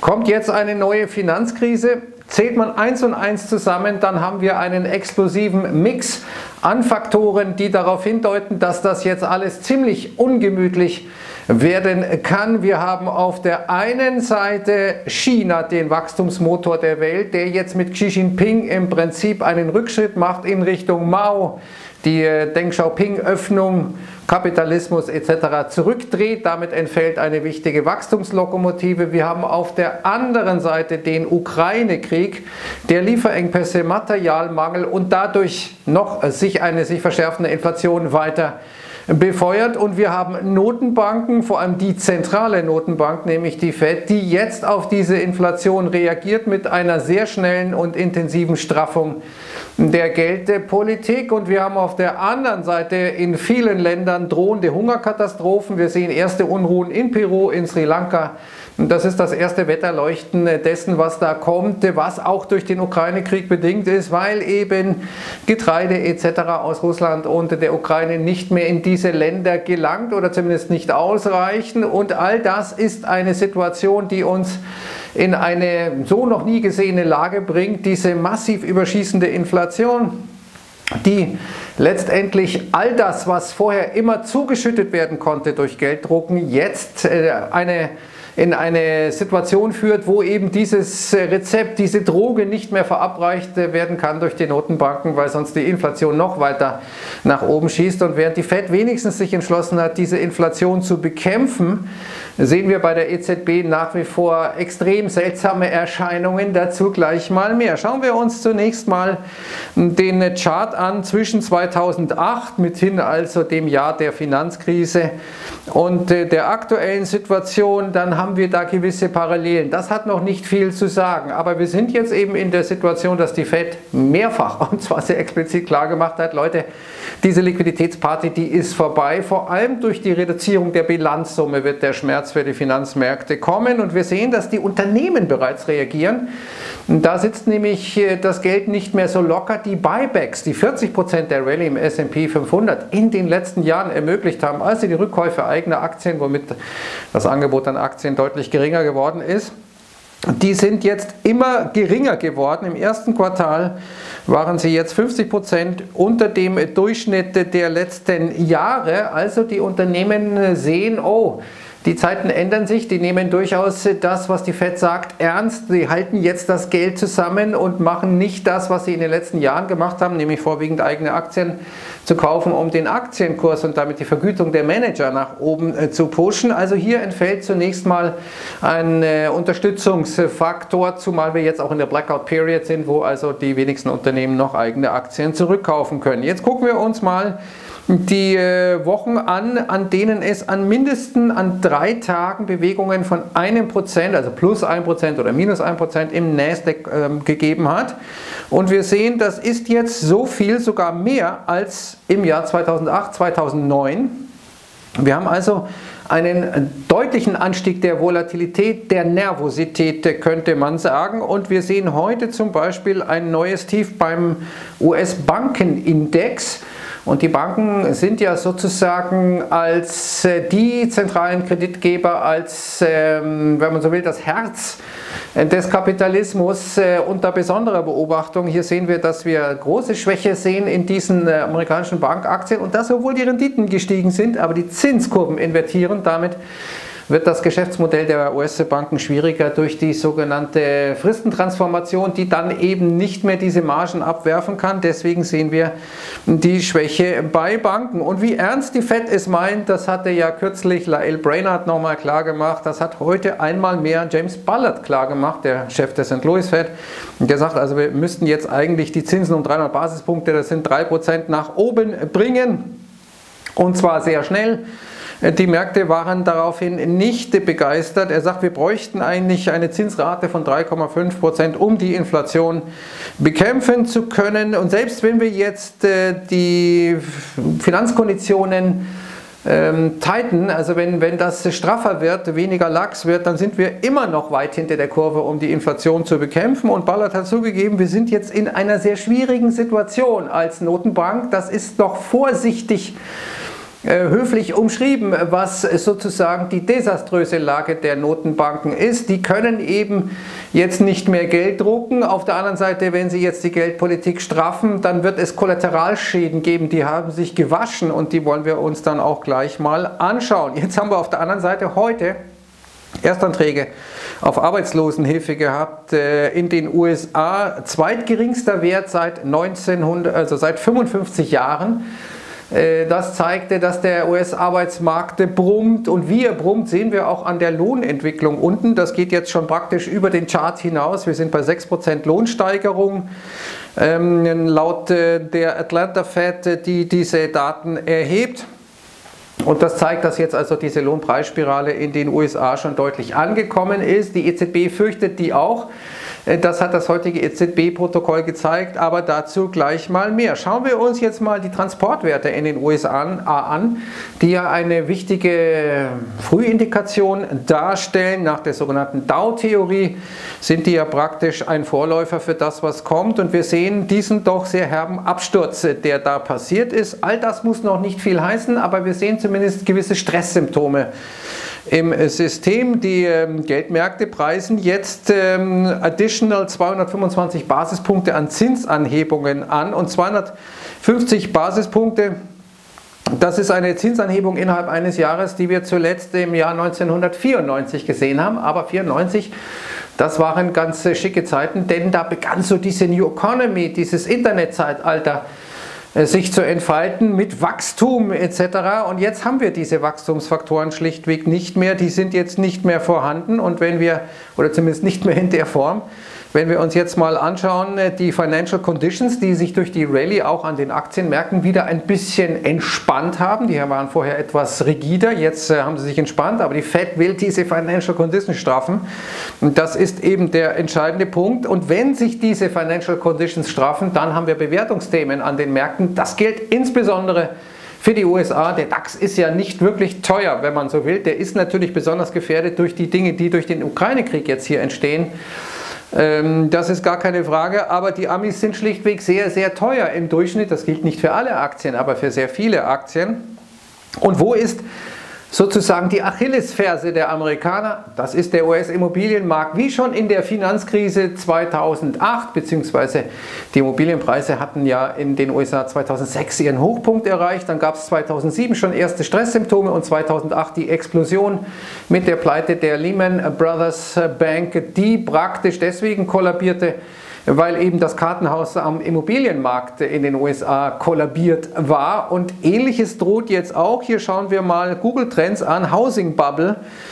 Kommt jetzt eine neue Finanzkrise? Zählt man eins und eins zusammen, dann haben wir einen explosiven Mix an Faktoren, die darauf hindeuten, dass das jetzt alles ziemlich ungemütlich werden kann. Wir haben auf der einen Seite China, den Wachstumsmotor der Welt, der jetzt mit Xi Jinping im Prinzip einen Rückschritt macht in Richtung Mao, die Deng Xiaoping-Öffnung, Kapitalismus etc. zurückdreht. Damit entfällt eine wichtige Wachstumslokomotive. Wir haben auf der anderen Seite den Ukraine-Krieg, der Lieferengpässe, Materialmangel und dadurch noch sich verschärfende Inflation weiter befeuert. Und wir haben Notenbanken, vor allem die zentrale Notenbank, nämlich die Fed, die jetzt auf diese Inflation reagiert mit einer sehr schnellen und intensiven Straffung der Geldpolitik. Und wir haben auf der anderen Seite in vielen Ländern drohende Hungerkatastrophen. Wir sehen erste Unruhen in Peru, in Sri Lanka. Und das ist das erste Wetterleuchten dessen, was da kommt, was auch durch den Ukraine-Krieg bedingt ist, weil eben Getreide etc. aus Russland und der Ukraine nicht mehr in diese Länder gelangt oder zumindest nicht ausreichen. Und all das ist eine Situation, die uns in eine so noch nie gesehene Lage bringt, diese massiv überschießende Inflation, die letztendlich all das, was vorher immer zugeschüttet werden konnte durch Gelddrucken, jetzt in eine Situation führt, wo eben dieses Rezept, diese Droge nicht mehr verabreicht werden kann durch die Notenbanken, weil sonst die Inflation noch weiter nach oben schießt. Und während die Fed wenigstens sich entschlossen hat, diese Inflation zu bekämpfen, sehen wir bei der EZB nach wie vor extrem seltsame Erscheinungen. Dazu gleich mal mehr. Schauen wir uns zunächst mal den Chart an zwischen 2008 mithin also dem Jahr der Finanzkrise und der aktuellen Situation. Dann haben wir da gewisse Parallelen. Das hat noch nicht viel zu sagen, aber wir sind jetzt eben in der Situation, dass die Fed mehrfach, und zwar sehr explizit klar gemacht hat, Leute, diese Liquiditätsparty, die ist vorbei. Vor allem durch die Reduzierung der Bilanzsumme wird der Schmerz für die Finanzmärkte kommen und wir sehen, dass die Unternehmen bereits reagieren. Da sitzt nämlich das Geld nicht mehr so locker. Die Buybacks, die 40% der Rallye im S&P 500 in den letzten Jahren ermöglicht haben, also die Rückkäufe eigener Aktien, womit das Angebot an Aktien deutlich geringer geworden ist, die sind jetzt immer geringer geworden. Im ersten Quartal waren sie jetzt 50% unter dem Durchschnitt der letzten Jahre. Also die Unternehmen sehen, oh, die Zeiten ändern sich, die nehmen durchaus das, was die Fed sagt, ernst. Sie halten jetzt das Geld zusammen und machen nicht das, was sie in den letzten Jahren gemacht haben, nämlich vorwiegend eigene Aktien zu kaufen, um den Aktienkurs und damit die Vergütung der Manager nach oben zu pushen. Also hier entfällt zunächst mal ein Unterstützungsfaktor, zumal wir jetzt auch in der Blackout Period sind, wo also die wenigsten Unternehmen noch eigene Aktien zurückkaufen können. Jetzt gucken wir uns mal die Wochen an denen es mindestens an 3 Tagen Bewegungen von 1%, also plus 1% oder minus 1% im Nasdaq gegeben hat. Und wir sehen, das ist jetzt so viel, sogar mehr als im Jahr 2008, 2009. Wir haben also einen deutlichen Anstieg der Volatilität, der Nervosität, könnte man sagen. Und wir sehen heute zum Beispiel ein neues Tief beim US-Bankenindex. Und die Banken sind ja sozusagen als die zentralen Kreditgeber, als, wenn man so will, das Herz des Kapitalismus unter besonderer Beobachtung. Hier sehen wir, dass wir große Schwäche sehen in diesen amerikanischen Bankaktien und das, obwohl die Renditen gestiegen sind, aber die Zinskurven invertieren. Damit wird das Geschäftsmodell der US-Banken schwieriger durch die sogenannte Fristentransformation, die dann eben nicht mehr diese Margen abwerfen kann. Deswegen sehen wir die Schwäche bei Banken. Und wie ernst die Fed es meint, das hatte ja kürzlich Lael Brainard nochmal klar gemacht. Das hat heute einmal mehr James Bullard klar gemacht, der Chef der St. Louis Fed. Der sagt, also wir müssten jetzt eigentlich die Zinsen um 300 Basispunkte, das sind 3%, nach oben bringen. Und zwar sehr schnell. Die Märkte waren daraufhin nicht begeistert. Er sagt, wir bräuchten eigentlich eine Zinsrate von 3,5%, um die Inflation bekämpfen zu können. Und selbst wenn wir jetzt die Finanzkonditionen tighten, also wenn das straffer wird, weniger lax wird, dann sind wir immer noch weit hinter der Kurve, um die Inflation zu bekämpfen. Und Bullard hat zugegeben, wir sind jetzt in einer sehr schwierigen Situation als Notenbank. Das ist doch vorsichtig höflich umschrieben, was sozusagen die desaströse Lage der Notenbanken ist. Die können eben jetzt nicht mehr Geld drucken. Auf der anderen Seite, wenn sie jetzt die Geldpolitik straffen, dann wird es Kollateralschäden geben. Die haben sich gewaschen und die wollen wir uns dann auch gleich mal anschauen. Jetzt haben wir auf der anderen Seite heute Erstanträge auf Arbeitslosenhilfe gehabt in den USA. Zweitgeringster Wert seit 55 Jahren. Das zeigte, dass der US-Arbeitsmarkt brummt, und wie er brummt, sehen wir auch an der Lohnentwicklung unten. Das geht jetzt schon praktisch über den Chart hinaus. Wir sind bei 6% Lohnsteigerung laut der Atlanta Fed, die diese Daten erhebt. Und das zeigt, dass jetzt also diese Lohnpreisspirale in den USA schon deutlich angekommen ist. Die EZB fürchtet die auch. Das hat das heutige EZB-Protokoll gezeigt, aber dazu gleich mal mehr. Schauen wir uns jetzt mal die Transportwerte in den USA an, die ja eine wichtige Frühindikation darstellen. Nach der sogenannten Dow-Theorie sind die ja praktisch ein Vorläufer für das, was kommt. Und wir sehen diesen doch sehr herben Absturz, der da passiert ist. All das muss noch nicht viel heißen, aber wir sehen zumindest gewisse Stresssymptome im System. Die Geldmärkte preisen jetzt additional 225 Basispunkte an Zinsanhebungen an, und 250 Basispunkte, das ist eine Zinsanhebung innerhalb eines Jahres, die wir zuletzt im Jahr 1994 gesehen haben. Aber 1994, das waren ganz schicke Zeiten, denn da begann so diese New Economy, dieses Internetzeitalter, sich zu entfalten mit Wachstum etc. Und jetzt haben wir diese Wachstumsfaktoren schlichtweg nicht mehr, die sind jetzt nicht mehr vorhanden, und wenn wir, oder zumindest nicht mehr in der Form, wenn wir uns jetzt mal anschauen, die Financial Conditions, die sich durch die Rallye auch an den Aktienmärkten wieder ein bisschen entspannt haben, die waren vorher etwas rigider, jetzt haben sie sich entspannt, aber die Fed will diese Financial Conditions straffen, und das ist eben der entscheidende Punkt. Und wenn sich diese Financial Conditions straffen, dann haben wir Bewertungsthemen an den Märkten. Das gilt insbesondere für die USA. Der DAX ist ja nicht wirklich teuer, wenn man so will. Der ist natürlich besonders gefährdet durch die Dinge, die durch den Ukraine-Krieg jetzt hier entstehen. Das ist gar keine Frage, aber die Amis sind schlichtweg sehr, sehr teuer im Durchschnitt. Das gilt nicht für alle Aktien, aber für sehr viele Aktien. Und wo ist sozusagen die Achillesferse der Amerikaner? Das ist der US-Immobilienmarkt. Wie schon in der Finanzkrise 2008, beziehungsweise die Immobilienpreise hatten ja in den USA 2006 ihren Hochpunkt erreicht. Dann gab es 2007 schon erste Stresssymptome und 2008 die Explosion mit der Pleite der Lehman Brothers Bank, die praktisch deswegen kollabierte, weil eben das Kartenhaus am Immobilienmarkt in den USA kollabiert war. Und Ähnliches droht jetzt auch. Hier schauen wir mal Google Trends an. Housing Bubble,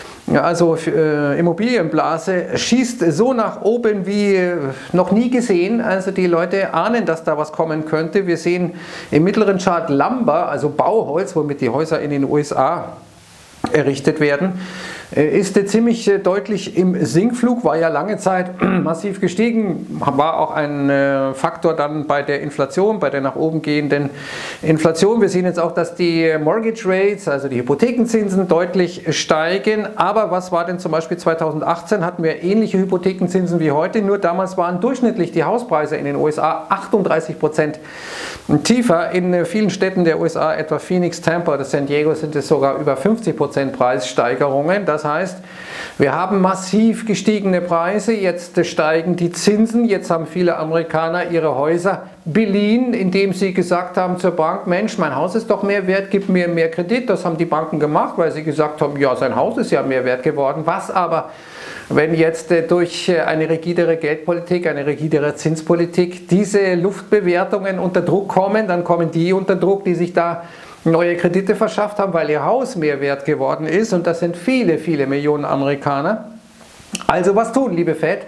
also Immobilienblase, schießt so nach oben wie noch nie gesehen. Also die Leute ahnen, dass da was kommen könnte. Wir sehen im mittleren Chart Lumber, also Bauholz, womit die Häuser in den USA errichtet werden, ist ziemlich deutlich im Sinkflug, war ja lange Zeit massiv gestiegen, war auch ein Faktor dann bei der Inflation, bei der nach oben gehenden Inflation. Wir sehen jetzt auch, dass die Mortgage Rates, also die Hypothekenzinsen, deutlich steigen. Aber was war denn zum Beispiel 2018? Hatten wir ähnliche Hypothekenzinsen wie heute, nur damals waren durchschnittlich die Hauspreise in den USA 38% tiefer. In vielen Städten der USA, etwa Phoenix, Tampa oder San Diego, sind es sogar über 50% Preissteigerungen. Das heißt, wir haben massiv gestiegene Preise, jetzt steigen die Zinsen, jetzt haben viele Amerikaner ihre Häuser beliehen, indem sie gesagt haben zur Bank, Mensch, mein Haus ist doch mehr wert, gib mir mehr Kredit. Das haben die Banken gemacht, weil sie gesagt haben, ja, sein Haus ist ja mehr wert geworden. Was aber, wenn jetzt durch eine rigidere Geldpolitik, eine rigidere Zinspolitik diese Luftbewertungen unter Druck kommen, dann kommen die unter Druck, die sich da neue Kredite verschafft haben, weil ihr Haus mehr wert geworden ist, und das sind viele, viele Millionen Amerikaner. Also was tun, liebe Fed?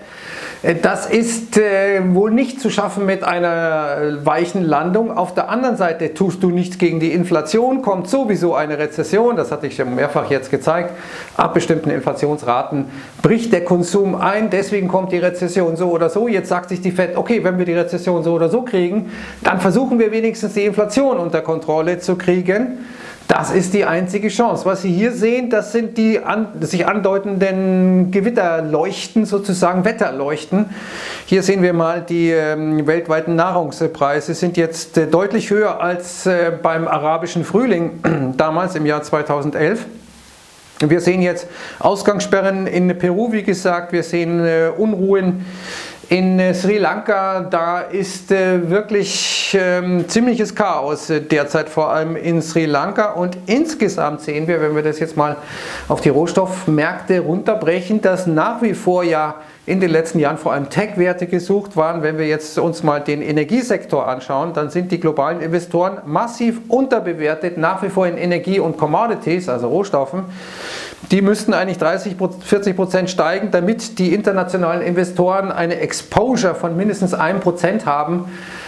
Das ist wohl nicht zu schaffen mit einer weichen Landung. Auf der anderen Seite tust du nichts gegen die Inflation, kommt sowieso eine Rezession, das hatte ich ja mehrfach jetzt gezeigt. Ab bestimmten Inflationsraten bricht der Konsum ein, deswegen kommt die Rezession so oder so. Jetzt sagt sich die Fed, okay, wenn wir die Rezession so oder so kriegen, dann versuchen wir wenigstens die Inflation unter Kontrolle zu kriegen. Das ist die einzige Chance. Was Sie hier sehen, das sind die sich andeutenden Gewitterleuchten, sozusagen Wetterleuchten. Hier sehen wir mal die weltweiten Nahrungspreise sind jetzt deutlich höher als beim arabischen Frühling damals im Jahr 2011. Wir sehen jetzt Ausgangssperren in Peru, wie gesagt, wir sehen Unruhen in Sri Lanka, da ist wirklich ziemliches Chaos derzeit, vor allem in Sri Lanka. Und insgesamt sehen wir, wenn wir das jetzt mal auf die Rohstoffmärkte runterbrechen, dass nach wie vor ja in den letzten Jahren vor allem Tech-Werte gesucht waren. Wenn wir jetzt uns mal den Energiesektor anschauen, dann sind die globalen Investoren massiv unterbewertet, nach wie vor in Energie und Commodities, also Rohstoffen. Die müssten eigentlich 30–40% steigen, damit die internationalen Investoren eine Exposure von mindestens 1% haben.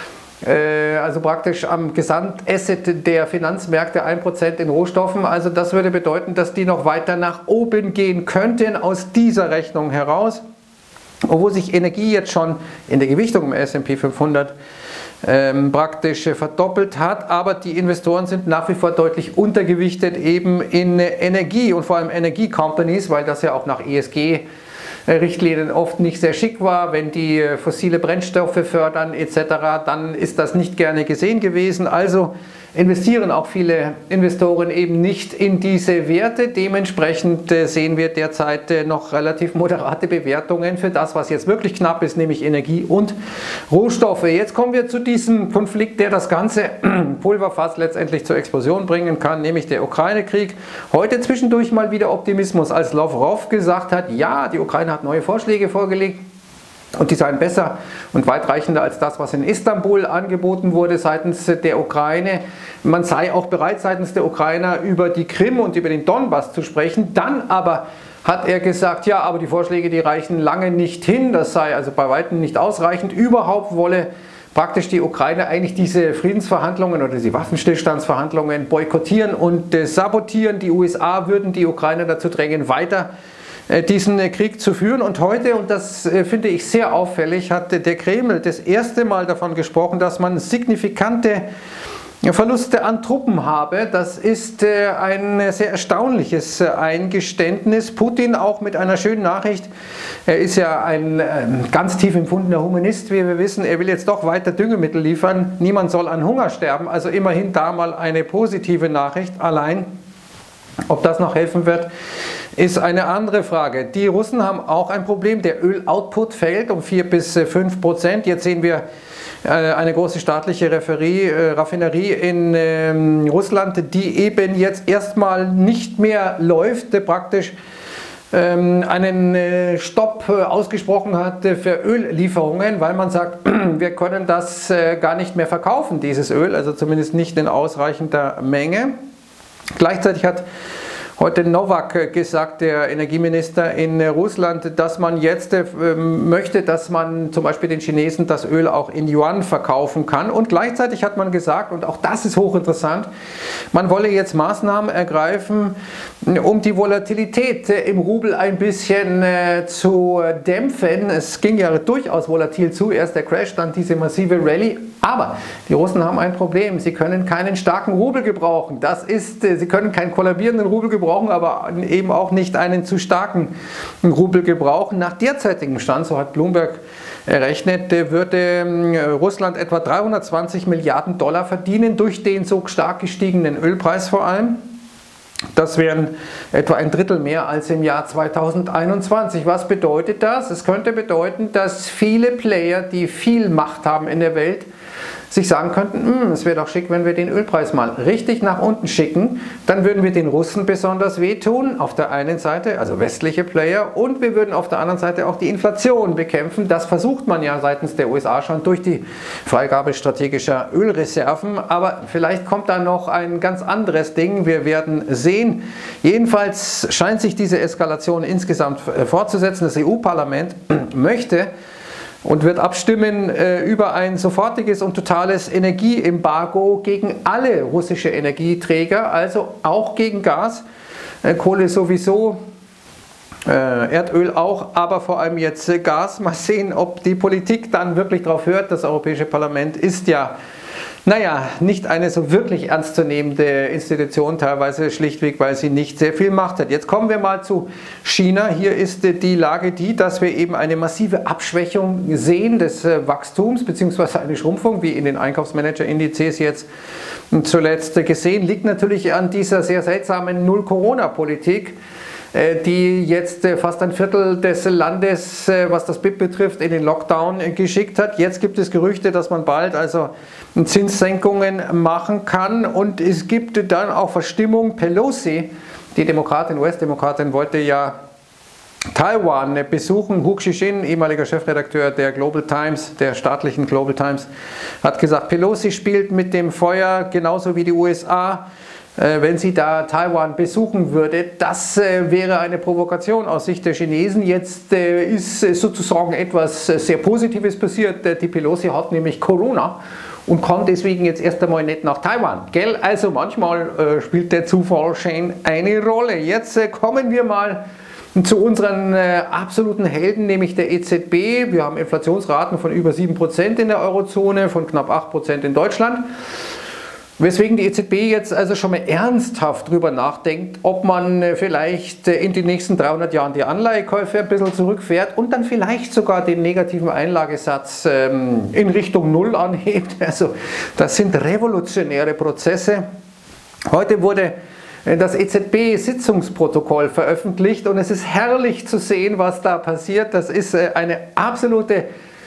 Also praktisch am Gesamtasset der Finanzmärkte 1% in Rohstoffen. Also das würde bedeuten, dass die noch weiter nach oben gehen könnten aus dieser Rechnung heraus. Obwohl sich Energie jetzt schon in der Gewichtung im S&P 500 praktisch verdoppelt hat, aber die Investoren sind nach wie vor deutlich untergewichtet eben in Energie und vor allem Energie-Companies, weil das ja auch nach ESG-Richtlinien oft nicht sehr schick war. Wenn die fossile Brennstoffe fördern etc., dann ist das nicht gerne gesehen gewesen. Also investieren auch viele Investoren eben nicht in diese Werte. Dementsprechend sehen wir derzeit noch relativ moderate Bewertungen für das, was jetzt wirklich knapp ist, nämlich Energie und Rohstoffe. Jetzt kommen wir zu diesem Konflikt, der das ganze Pulverfass letztendlich zur Explosion bringen kann, nämlich der Ukraine-Krieg. Heute zwischendurch mal wieder Optimismus, als Lavrov gesagt hat, ja, die Ukraine hat neue Vorschläge vorgelegt. Und die seien besser und weitreichender als das, was in Istanbul angeboten wurde seitens der Ukraine. Man sei auch bereit, seitens der Ukrainer über die Krim und über den Donbass zu sprechen. Dann aber hat er gesagt, ja, aber die Vorschläge, die reichen lange nicht hin. Das sei also bei weitem nicht ausreichend. Überhaupt wolle praktisch die Ukraine eigentlich diese Friedensverhandlungen oder diese Waffenstillstandsverhandlungen boykottieren und sabotieren. Die USA würden die Ukraine dazu drängen, weiter diesen Krieg zu führen. Und heute, und das finde ich sehr auffällig, hat der Kreml das erste Mal davon gesprochen, dass man signifikante Verluste an Truppen habe. Das ist ein sehr erstaunliches Eingeständnis. Putin auch mit einer schönen Nachricht. Er ist ja ein ganz tief empfundener Humanist, wie wir wissen. Er will jetzt doch weiter Düngemittel liefern. Niemand soll an Hunger sterben. Also immerhin da mal eine positive Nachricht. Allein, ob das noch helfen wird, ist eine andere Frage. Die Russen haben auch ein Problem. Der Öloutput fällt um 4–5%. Jetzt sehen wir eine große staatliche Raffinerie in Russland, die eben jetzt erstmal nicht mehr läuft, praktisch einen Stopp ausgesprochen hat für Öllieferungen, weil man sagt, wir können das gar nicht mehr verkaufen, dieses Öl, also zumindest nicht in ausreichender Menge. Gleichzeitig hat heute Novak gesagt, der Energieminister in Russland, dass man jetzt möchte, dass man zum Beispiel den Chinesen das Öl auch in Yuan verkaufen kann. Und gleichzeitig hat man gesagt, und auch das ist hochinteressant, man wolle jetzt Maßnahmen ergreifen, um die Volatilität im Rubel ein bisschen zu dämpfen. Es ging ja durchaus volatil zu, erst der Crash, dann diese massive Rallye. Aber die Russen haben ein Problem, sie können keinen starken Rubel gebrauchen. Das ist, sie können keinen kollabierenden Rubel gebrauchen, aber eben auch nicht einen zu starken Rubel gebrauchen. Nach derzeitigem Stand, so hat Bloomberg errechnet, würde Russland etwa 320 Milliarden Dollar verdienen durch den so stark gestiegenen Ölpreis vor allem. Das wären etwa ein Drittel mehr als im Jahr 2021. Was bedeutet das? Es könnte bedeuten, dass viele Player, die viel Macht haben in der Welt, sich sagen könnten, es wäre doch schick, wenn wir den Ölpreis mal richtig nach unten schicken, dann würden wir den Russen besonders wehtun, auf der einen Seite, also westliche Player, und wir würden auf der anderen Seite auch die Inflation bekämpfen. Das versucht man ja seitens der USA schon durch die Freigabe strategischer Ölreserven, aber vielleicht kommt da noch ein ganz anderes Ding, wir werden sehen. Jedenfalls scheint sich diese Eskalation insgesamt fortzusetzen. Das EU-Parlament möchte und wird abstimmen über ein sofortiges und totales Energieembargo gegen alle russische Energieträger, also auch gegen Gas, Kohle sowieso, Erdöl auch, aber vor allem jetzt Gas. Mal sehen, ob die Politik dann wirklich darauf hört. Das Europäische Parlament ist ja naja, nicht eine so wirklich ernstzunehmende Institution, teilweise schlichtweg, weil sie nicht sehr viel Macht hat. Jetzt kommen wir mal zu China. Hier ist die Lage die, dass wir eben eine massive Abschwächung sehen des Wachstums, beziehungsweise eine Schrumpfung, wie in den Einkaufsmanager-Indizes jetzt zuletzt gesehen, liegt natürlich an dieser sehr seltsamen Null-Corona-Politik, die jetzt fast ein Viertel des Landes, was das BIP betrifft, in den Lockdown geschickt hat. Jetzt gibt es Gerüchte, dass man bald also Zinssenkungen machen kann, und es gibt dann auch Verstimmung. Pelosi, die Demokratin, US-Demokratin, wollte ja Taiwan besuchen. Hu Xijin, ehemaliger Chefredakteur der Global Times, der staatlichen Global Times, hat gesagt, Pelosi spielt mit dem Feuer genauso wie die USA. Wenn sie da Taiwan besuchen würde, das wäre eine Provokation aus Sicht der Chinesen. Jetzt ist sozusagen etwas sehr Positives passiert. Die Pelosi hat nämlich Corona und kann deswegen jetzt erst einmal nicht nach Taiwan. Gell? Also manchmal spielt der Zufall schon eine Rolle. Jetzt kommen wir mal zu unseren absoluten Helden, nämlich der EZB. Wir haben Inflationsraten von über 7% in der Eurozone, von knapp 8% in Deutschland. Weswegen die EZB jetzt also schon mal ernsthaft drüber nachdenkt, ob man vielleicht in den nächsten 300 Jahren die Anleihekäufe ein bisschen zurückfährt und dann vielleicht sogar den negativen Einlagesatz in Richtung Null anhebt. Also das sind revolutionäre Prozesse. Heute wurde das EZB-Sitzungsprotokoll veröffentlicht und es ist herrlich zu sehen, was da passiert. Das ist eine absolute,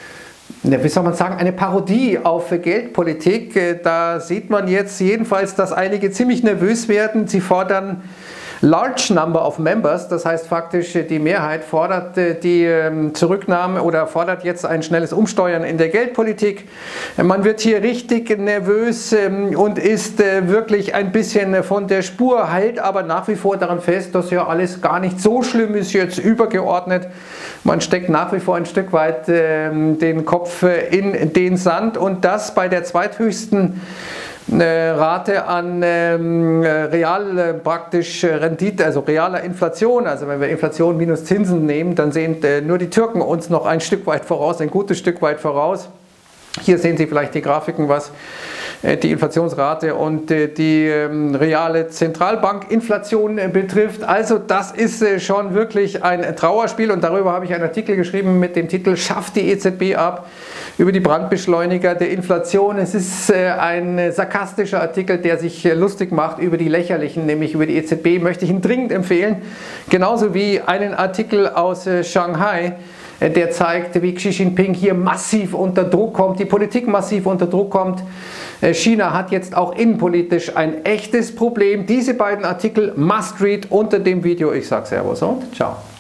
wie soll man sagen, eine Parodie auf Geldpolitik. Da sieht man jetzt jedenfalls, dass einige ziemlich nervös werden. Sie fordern Large Number of Members, das heißt faktisch die Mehrheit fordert die Zurücknahme oder fordert jetzt ein schnelles Umsteuern in der Geldpolitik. Man wird hier richtig nervös und ist wirklich ein bisschen von der Spur, hält aber nach wie vor daran fest, dass ja alles gar nicht so schlimm ist, jetzt übergeordnet. Man steckt nach wie vor ein Stück weit den Kopf in den Sand, und das bei der zweithöchsten Rate an praktisch Rendite, also realer Inflation. Also wenn wir Inflation minus Zinsen nehmen, dann sehen nur die Türken uns noch ein Stück weit voraus, ein gutes Stück weit voraus. Hier sehen Sie vielleicht die Grafiken, was die Inflationsrate und die reale Zentralbankinflation betrifft. Also das ist schon wirklich ein Trauerspiel, und darüber habe ich einen Artikel geschrieben mit dem Titel "Schafft die EZB ab?" über die Brandbeschleuniger der Inflation. Es ist ein sarkastischer Artikel, der sich lustig macht über die Lächerlichen, nämlich über die EZB, möchte ich Ihnen dringend empfehlen. Genauso wie einen Artikel aus Shanghai, der zeigt, wie Xi Jinping hier massiv unter Druck kommt, die Politik massiv unter Druck kommt. China hat jetzt auch innenpolitisch ein echtes Problem. Diese beiden Artikel must read unter dem Video. Ich sage Servus und ciao.